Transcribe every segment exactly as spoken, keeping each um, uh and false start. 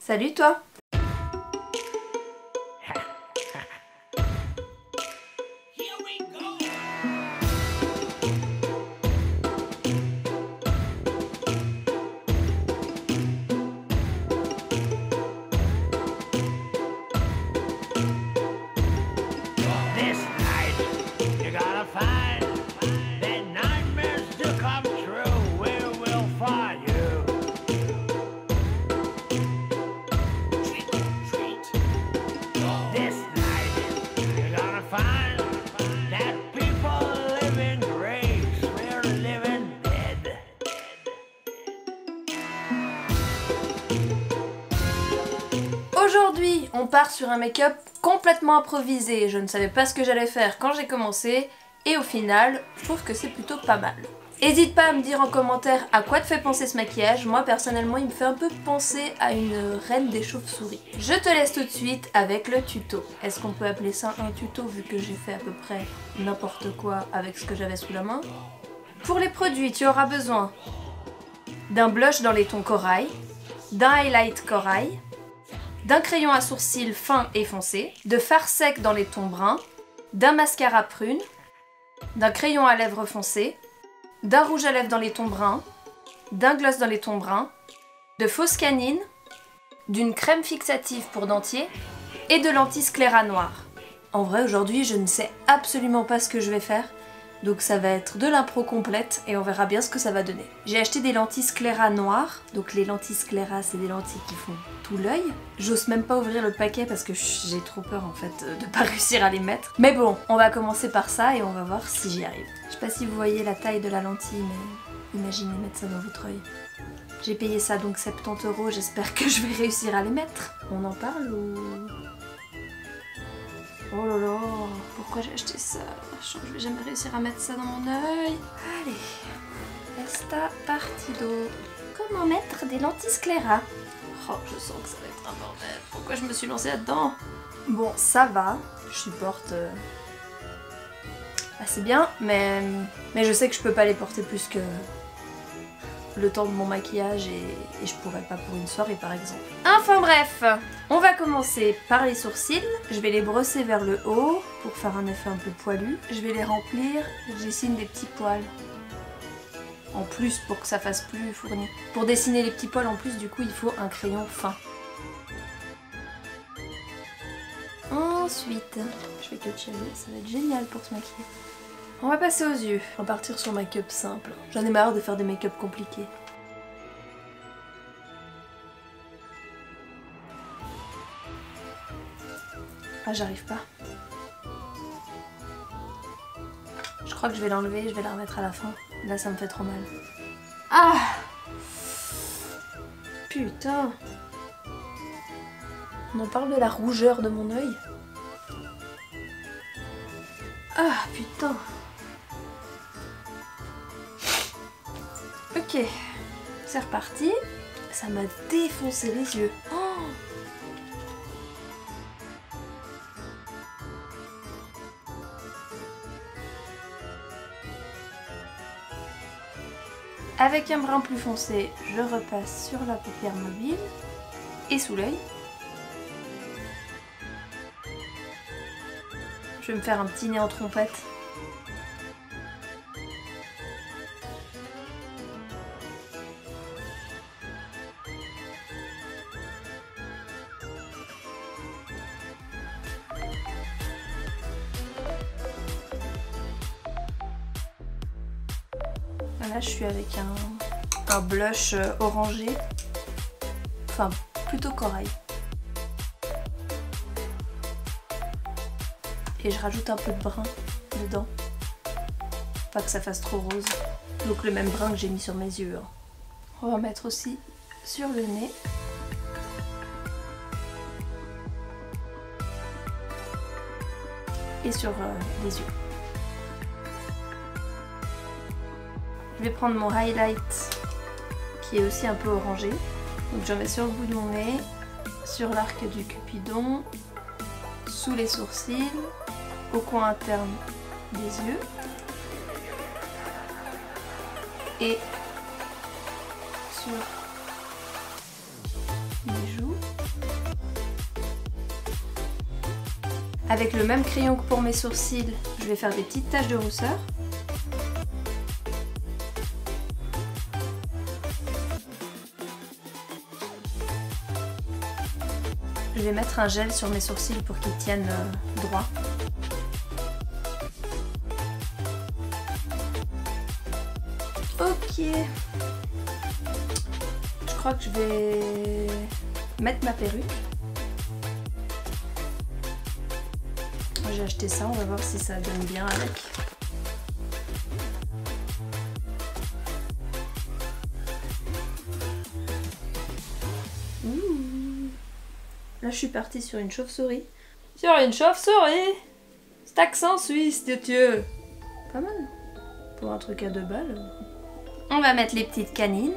Salut toi! Aujourd'hui, on part sur un make-up complètement improvisé. Je ne savais pas ce que j'allais faire quand j'ai commencé et au final, je trouve que c'est plutôt pas mal. N'hésite pas à me dire en commentaire à quoi te fait penser ce maquillage. Moi personnellement, il me fait un peu penser à une reine des chauves-souris. Je te laisse tout de suite avec le tuto. Est-ce qu'on peut appeler ça un tuto vu que j'ai fait à peu près n'importe quoi avec ce que j'avais sous la main? Pour les produits, tu auras besoin d'un blush dans les tons corail, d'un highlight corail, d'un crayon à sourcils fin et foncé, de fard sec dans les tons bruns, d'un mascara prune, d'un crayon à lèvres foncé, d'un rouge à lèvres dans les tons bruns, d'un gloss dans les tons bruns, de fausses canines, d'une crème fixative pour dentier et de lentilles sclérat noir. En vrai, aujourd'hui, je ne sais absolument pas ce que je vais faire, donc ça va être de l'impro complète et on verra bien ce que ça va donner. J'ai acheté des lentilles sclérat noir, donc les lentilles sclérat, c'est des lentilles qui font tout l'œil. J'ose même pas ouvrir le paquet parce que j'ai trop peur en fait de pas réussir à les mettre. Mais bon, on va commencer par ça et on va voir si j'y arrive. Je sais pas si vous voyez la taille de la lentille, mais imaginez mettre ça dans votre œil. J'ai payé ça donc soixante-dix euros, j'espère que je vais réussir à les mettre. On en parle ou... Oh là là, pourquoi j'ai acheté ça? Je sens que je vais jamais réussir à mettre ça dans mon œil. Allez, esta partido. Comment mettre des lentilles sclérat? Oh, je sens que ça va être un bordel. Pourquoi je me suis lancée là-dedans? Bon, ça va, je supporte euh, assez bien, mais, mais je sais que je peux pas les porter plus que le temps de mon maquillage et, et je pourrais pas pour une soirée par exemple. Enfin bref, on va commencer par les sourcils. Je vais les brosser vers le haut pour faire un effet un peu poilu. Je vais les remplir, je dessine des petits poils. En plus pour que ça fasse plus fourni. Pour dessiner les petits poils en plus du coup il faut un crayon fin. Ensuite, je vais toucher, ça va être génial pour se maquiller. On va passer aux yeux. On va partir sur make-up simple. J'en ai marre de faire des make-up compliqués. Ah, j'arrive pas. Je crois que je vais l'enlever, je vais la remettre à la fin. Là, ça me fait trop mal. Ah! Putain! On en parle de la rougeur de mon œil. Ah, putain! Ok, c'est reparti. Ça m'a défoncé les yeux. Oh, avec un brun plus foncé, je repasse sur la paupière mobile et sous l'œil. Je vais me faire un petit nez en trompette. Là je suis avec un, un blush orangé, enfin plutôt corail. Et je rajoute un peu de brun dedans, pas que ça fasse trop rose. Donc le même brun que j'ai mis sur mes yeux. Hein. On va mettre aussi sur le nez. Et sur euh, les yeux. Je vais prendre mon highlight qui est aussi un peu orangé. Donc j'en mets sur le bout de mon nez, sur l'arc du cupidon, sous les sourcils, au coin interne des yeux et sur les joues. Avec le même crayon que pour mes sourcils, je vais faire des petites taches de rousseur. Je vais mettre un gel sur mes sourcils pour qu'ils tiennent euh, droit. Ok. Je crois que je vais mettre ma perruque. J'ai acheté ça, on va voir si ça donne bien avec. Ouh. Là je suis partie sur une chauve-souris. Sur une chauve-souris. Cet accent suisse de Dieu. Pas mal. Pour un truc à deux balles. On va mettre les petites canines.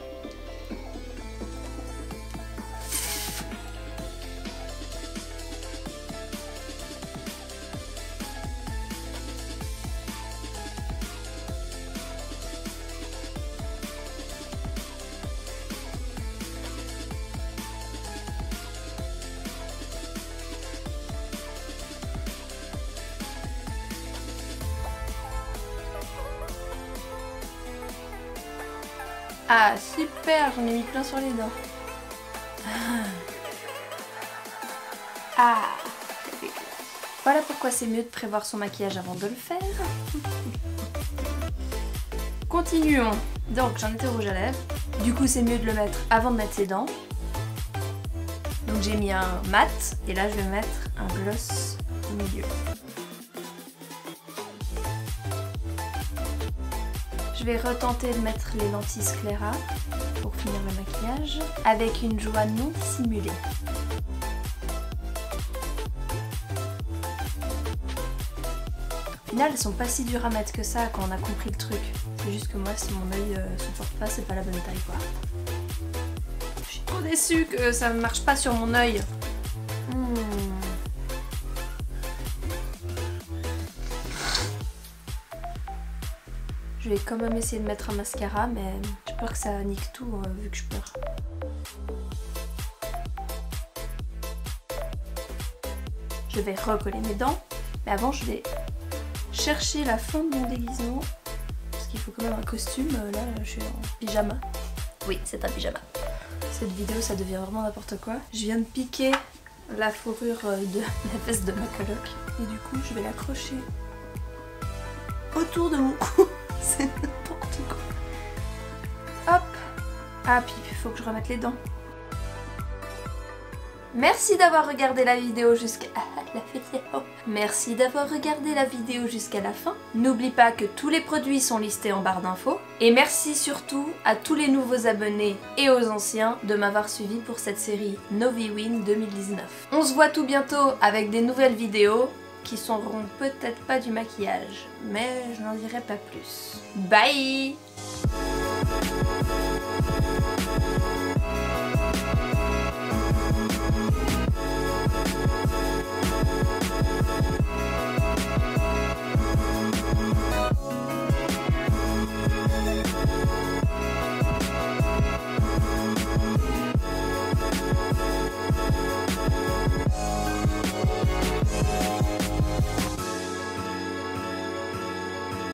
Ah super, j'en ai mis plein sur les dents. Ah. Voilà pourquoi c'est mieux de prévoir son maquillage avant de le faire. Continuons. Donc j'en étais au rouge à lèvres. Du coup c'est mieux de le mettre avant de mettre ses dents. Donc j'ai mis un mat et là je vais mettre un gloss au milieu. Je vais retenter de mettre les lentilles scléra pour finir le maquillage avec une joie non dissimulée. Au final, elles sont pas si dures à mettre que ça quand on a compris le truc. C'est juste que moi, si mon œil euh, supporte pas, c'est pas la bonne taille quoi. Je suis trop déçue que ça ne marche pas sur mon œil. Hmm. Je vais quand même essayer de mettre un mascara, mais j'ai peur que ça nique tout euh, vu que je pleure. Je vais recoller mes dents, mais avant je vais chercher la fin de mon déguisement, parce qu'il faut quand même un costume. Là, je suis en pyjama. Oui, c'est un pyjama. Cette vidéo, ça devient vraiment n'importe quoi. Je viens de piquer la fourrure de la veste de ma coloc, et du coup, je vais l'accrocher autour de mon cou. C'est n'importe quoi. Hop. Ah, puis il faut que je remette les dents. Merci d'avoir regardé la vidéo jusqu'à la vidéo. Merci d'avoir regardé la vidéo jusqu'à la fin. N'oublie pas que tous les produits sont listés en barre d'infos. Et merci surtout à tous les nouveaux abonnés et aux anciens de m'avoir suivi pour cette série Noviwin deux mille dix-neuf. On se voit tout bientôt avec des nouvelles vidéos qui seront peut-être pas du maquillage, mais je n'en dirai pas plus. Bye!